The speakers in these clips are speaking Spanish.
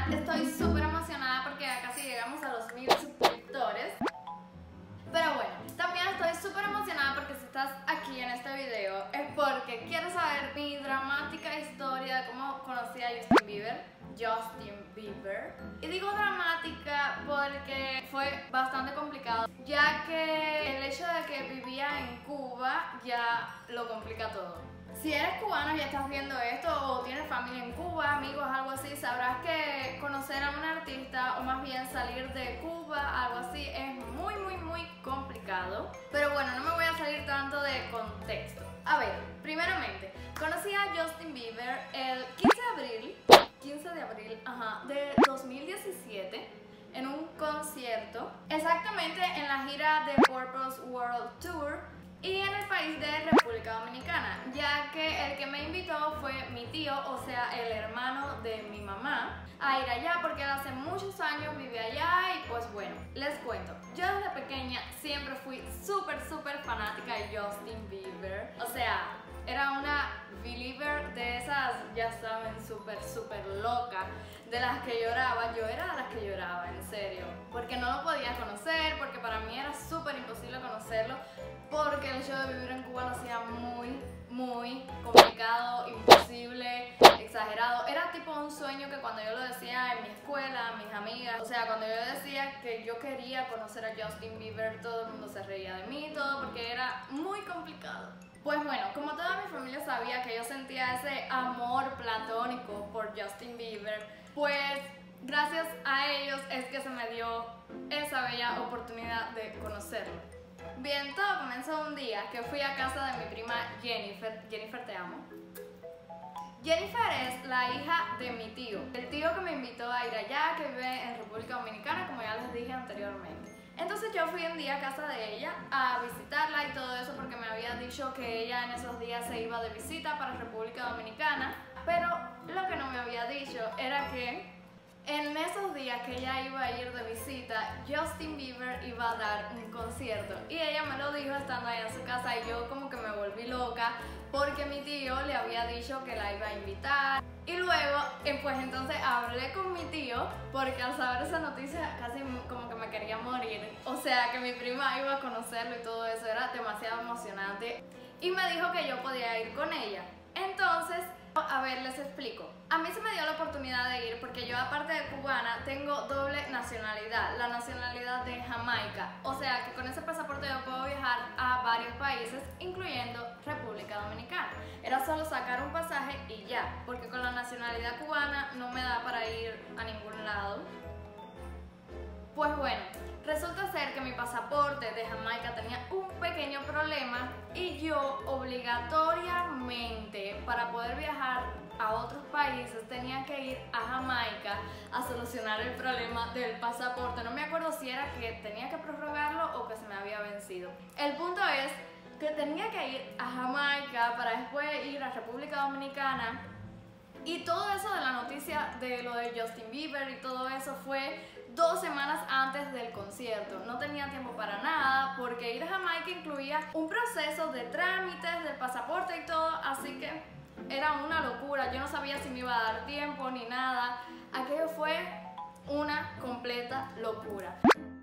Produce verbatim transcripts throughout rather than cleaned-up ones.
canal. Estoy súper emocionada porque ya casi llegamos a los mil suscriptores. Pero bueno, también estoy súper emocionada porque si estás aquí en este video es porque quieres saber mi dramática historia de cómo conocí a Justin Bieber. Justin Bieber. Y digo dramática porque fue bastante complicado, ya que el hecho de que vivía en Cuba ya lo complica todo. Si eres cubano y estás viendo esto o tienes familia en Cuba, amigos, algo así, sabrás que conocer a un artista o más bien salir de Cuba, algo así, es muy muy muy complicado. Pero bueno, no me voy a salir tanto de contexto. A ver, primeramente, conocí a Justin Bieber el quince de abril, quince de abril, ajá, de dos mil diecisiete en un concierto, exactamente en la gira de Purpose World Tour y en el país de República Dominicana, ya que el que me invitó fue mi tío, o sea, el hermano de mi mamá, a ir allá porque él hace muchos años vive allá y pues bueno, les cuento. Yo desde pequeña siempre fui súper súper fanática de Justin Bieber, o sea, era una believer de esas, ya saben, súper súper loca, de las que lloraba. Yo era de las que lloraba, en serio, porque no lo podía conocer, porque para mí era súper imposible conocerlo, porque el hecho de vivir en Cuba lo hacía muy, muy complicado, imposible, exagerado. Era tipo un sueño que cuando yo lo decía en mi escuela, mis amigas, o sea, cuando yo decía que yo quería conocer a Justin Bieber, todo el mundo se reía de mí, todo porque era muy complicado. Pues bueno, como toda mi familia sabía que yo sentía ese amor platónico por Justin Bieber, pues gracias a ellos es que se me dio esa bella oportunidad de conocerlo. Bien, todo comenzó un día que fui a casa de mi prima Jennifer. Jennifer, te amo. Jennifer es la hija de mi tío, el tío que me invitó a ir allá, que vive en República Dominicana, como ya les dije anteriormente. Entonces yo fui un día a casa de ella a visitarla y todo eso porque me había dicho que ella en esos días se iba de visita para República Dominicana, pero lo que no me había dicho era que en esos días que ella iba a ir de visita, Justin Bieber iba a dar un concierto y ella me lo dijo estando ahí en su casa y yo como que me volví loca porque mi tío le había dicho que la iba a invitar. Y luego, eh, pues entonces hablé con mi tío porque al saber esa noticia casi como que me quería morir. O sea, que mi prima iba a conocerlo y todo eso era demasiado emocionante. Y me dijo que yo podía ir con ella. Entonces, a ver, les explico. A mí se me dio la oportunidad de ir porque yo, aparte de cubana, tengo doble nacionalidad, la nacionalidad de Jamaica. O sea que con ese pasaporte yo puedo viajar a varios países, incluyendo República Dominicana. Era solo sacar un pasaje y ya, porque con la nacionalidad cubana no me da para ir a ningún lado. Pues bueno, resulta ser que mi pasaporte de Jamaica tenía un pequeño problema y yo obligatoriamente para poder viajar a otros países tenía que ir a Jamaica a solucionar el problema del pasaporte. No me acuerdo si era que tenía que prorrogarlo o que se me había vencido. El punto es que tenía que ir a Jamaica para después ir a República Dominicana. Y todo eso de la noticia de lo de Justin Bieber y todo eso fue dos semanas antes del concierto. No tenía tiempo para nada porque ir a Jamaica incluía un proceso de trámites del pasaporte y todo, así que era una locura. Yo no sabía si me iba a dar tiempo ni nada. Aquello fue una completa locura.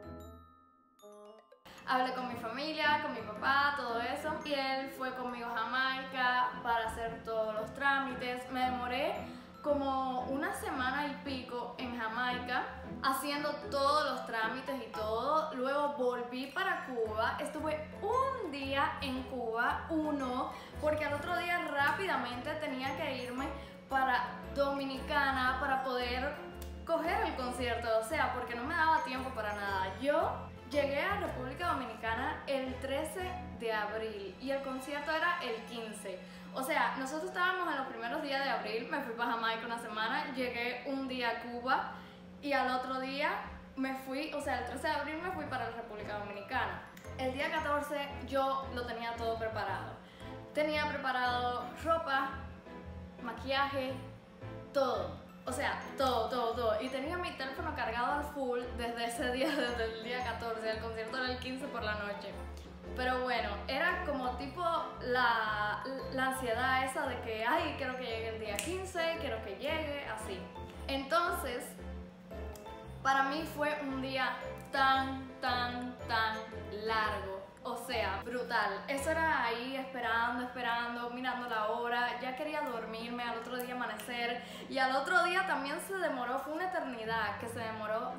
Hablé con mi familia, con mi papá, todo eso, y él fue conmigo a Jamaica para hacer todos los trámites. Me demoré como una semana y pico en Jamaica haciendo todos los trámites y todo. Luego volví para Cuba, estuve un día en Cuba, uno, porque al otro día rápidamente tenía que irme para Dominicana para poder coger el concierto, o sea, porque no me daba tiempo para nada. Yo llegué a República Dominicana el trece de abril y el concierto era el quince. O sea, nosotros estábamos en los primeros días de abril, me fui para Jamaica una semana, llegué un día a Cuba y al otro día me fui, o sea, el trece de abril me fui para la República Dominicana. El día catorce yo lo tenía todo preparado. Tenía preparado ropa, maquillaje, todo. O sea, todo, todo, todo. Y tenía mi teléfono cargado al full desde ese día, desde el día catorce. El concierto era el quince por la noche. Pero bueno, era como tipo la, la ansiedad esa de que, ay, quiero que llegue el día quince, quiero que llegue, así. Entonces, para mí fue un día tan, tan, tan largo. O sea, brutal. Eso era ahí esperando, esperando, mirando la hora. Ya quería dormirme, al otro día amanecer. Y al otro día también se demoró, fue una eternidad que se demoró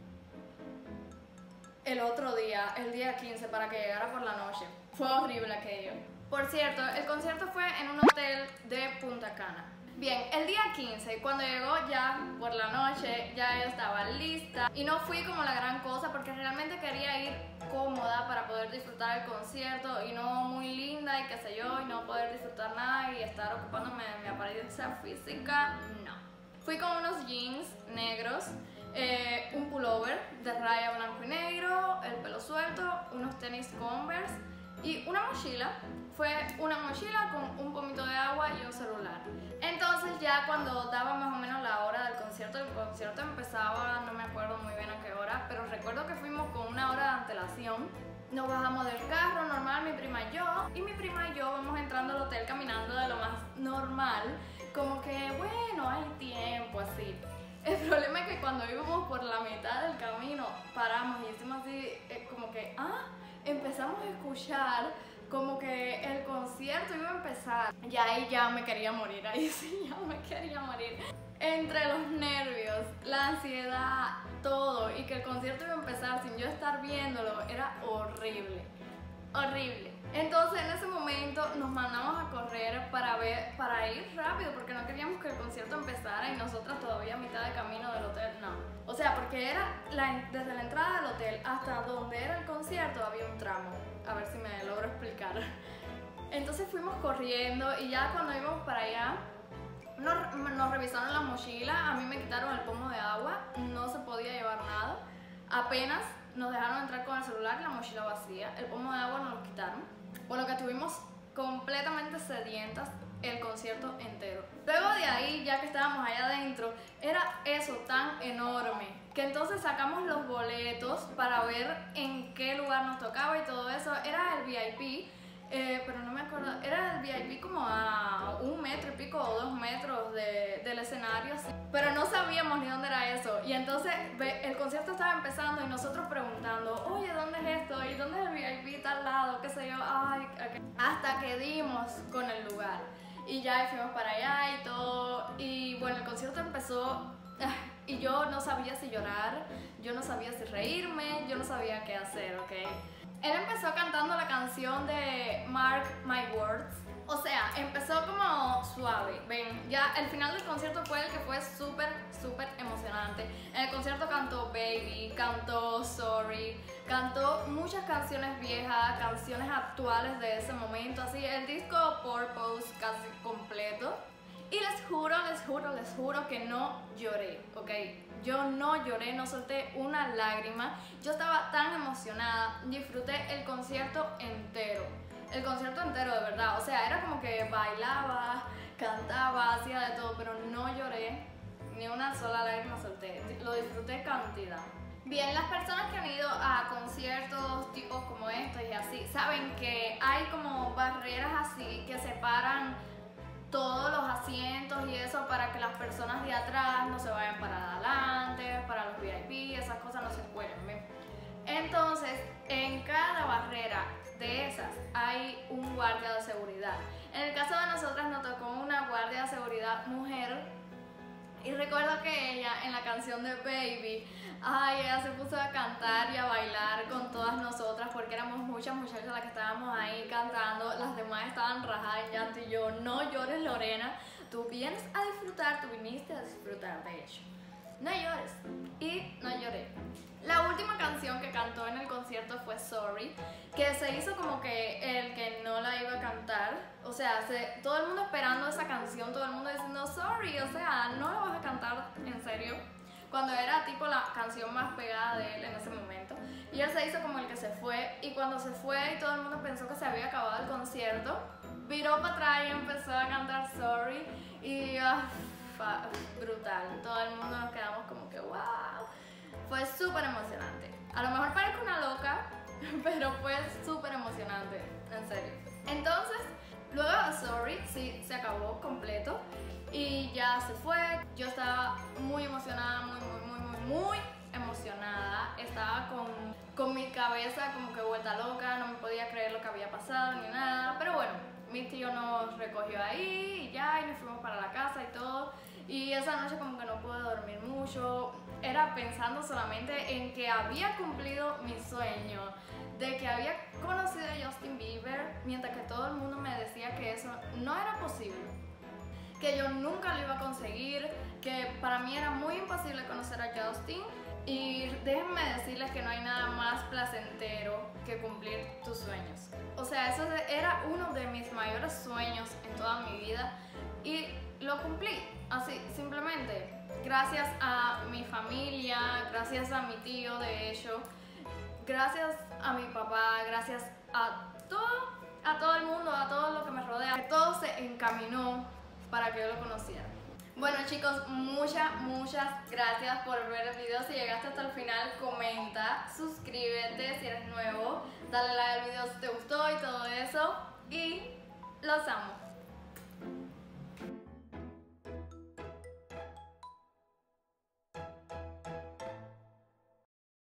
el otro día, el día quince, para que llegara por la noche. Fue horrible aquello. Por cierto, el concierto fue en un hotel de Punta Cana. Bien, el día quince, cuando llegó ya por la noche, ya yo estaba lista y no fui como la gran cosa porque realmente quería ir cómoda para poder disfrutar el concierto y no muy linda y qué sé yo, y no poder disfrutar nada y estar ocupándome de mi apariencia física, no. Fui con unos jeans negros, eh, un pullover de raya blanco y negro, el pelo suelto, unos tenis Converse y una mochila. Fue una mochila con un pomito de agua y un celular. Entonces ya cuando daba más o menos la hora del concierto, el concierto empezaba, no me acuerdo muy bien a qué hora, pero recuerdo que fuimos con una hora de antelación. Nos bajamos del carro, normal, mi prima y yo, y mi prima y yo vamos entrando al hotel caminando de lo más normal, como que bueno, hay tiempo, así. El problema es que cuando íbamos por la mitad del camino, paramos y hicimos así, eh, como que, ah, empezamos a escuchar como que el concierto iba a empezar. Y ahí ya me quería morir, ahí sí ya me quería morir. Entre los nervios, la ansiedad, todo, y que el concierto iba a empezar sin yo estar viéndolo, era horrible, horrible. Entonces en ese momento nos mandamos a correr para, ver, para ir rápido porque no queríamos que el concierto empezara y nosotras todavía a mitad de camino del hotel, no. O sea, porque era la, desde la entrada del hotel hasta donde era el concierto había un tramo. A ver si me logro explicar. Entonces fuimos corriendo y ya cuando íbamos para allá nos, nos revisaron la mochila, a mí me quitaron el pomo de agua, no se podía llevar nada. Apenas nos dejaron entrar con el celular y la mochila vacía, el pomo de agua nos lo quitaron. Por lo que estuvimos completamente sedientas el concierto entero. Luego de ahí, ya que estábamos allá adentro, era eso tan enorme que entonces sacamos los boletos para ver en qué lugar nos tocaba y todo eso. Era el V I P, eh, pero no me acuerdo, era el V I P como a un metro y pico o dos metros de, del escenario, sí. Pero no sabíamos ni dónde era eso. Y entonces el concierto estaba empezando y nosotros preguntando, oye, ¿dónde es esto? ¿Y dónde es el V I P tal lado? ¿Qué sé yo? Ay, okay. Hasta que dimos con el lugar. Y ya fuimos para allá y todo. Y bueno, el concierto empezó y yo no sabía si llorar, yo no sabía si reírme, yo no sabía qué hacer, ¿ok? Él empezó cantando la canción de Mark My Words. O sea, empezó como suave, ven, ya el final del concierto fue el que fue súper, súper emocionante. En el concierto cantó Baby, cantó Sorry, cantó muchas canciones viejas, canciones actuales de ese momento, así el disco Purpose casi completo. Y les juro, les juro, les juro que no lloré, ¿ok? Yo no lloré, no solté una lágrima. Yo estaba tan emocionada, disfruté el concierto entero. El concierto entero, de verdad. O sea, era como que bailaba, cantaba, hacía de todo, pero no lloré, ni una sola lágrima solté. Lo disfruté cantidad. Bien, las personas que han ido a conciertos tipos como estos y así, saben que hay como barreras así que separan todos los asientos y eso para que las personas de atrás no se vayan para adelante, para los V I P, esas cosas no se cuelen, ¿ven? Entonces, en cada barrera de esas hay un guardia de seguridad. En el caso de nosotras nos tocó una guardia de seguridad mujer y recuerdo que ella en la canción de Baby, ay, ella se puso a cantar y a bailar con todas nosotras porque éramos muchas muchachas las que estábamos ahí cantando, las demás estaban rajadas en llanto y yo, no llores Lorena, tú vienes a disfrutar, tú viniste a disfrutar de hecho. No llores. Y no lloré. La última canción que cantó en el concierto fue Sorry, que se hizo como que el que no la iba a cantar. O sea, se, todo el mundo esperando esa canción, todo el mundo diciendo Sorry, o sea, no la vas a cantar en serio. Cuando era tipo la canción más pegada de él en ese momento. Y él se hizo como el que se fue. Y cuando se fue y todo el mundo pensó que se había acabado el concierto, viró para atrás y empezó a cantar Sorry. Y uh, brutal, todo el mundo nos quedamos como que wow. Fue súper emocionante. A lo mejor parezco una loca, pero fue súper emocionante, en serio. Entonces, se acabó completo y ya se fue. Yo estaba muy emocionada, muy, muy, muy, muy, muy emocionada. Estaba con, con mi cabeza como que vuelta loca, no me podía creer lo que había pasado ni nada. Pero bueno, mi tío nos recogió ahí y ya, y nos fuimos para la casa y todo. Y esa noche como que no pude dormir mucho. Era pensando solamente en que había cumplido mi sueño, de que había conocido a Justin Bieber, mientras que todo el mundo me decía que eso no era posible, que yo nunca lo iba a conseguir, que para mí era muy imposible conocer a Justin. Y déjenme decirles que no hay nada más placentero que cumplir tus sueños. O sea, eso era uno de mis mayores sueños en toda mi vida y lo cumplí, así, simplemente. Gracias a mi familia, gracias a mi tío, de hecho, gracias a mi papá, gracias a todo, a todo el mundo, a todo lo que me rodea, que todo se encaminó para que yo lo conociera. Bueno chicos, muchas, muchas gracias por ver el video. Si llegaste hasta el final, comenta, suscríbete si eres nuevo, dale like al video si te gustó y todo eso. Y los amo.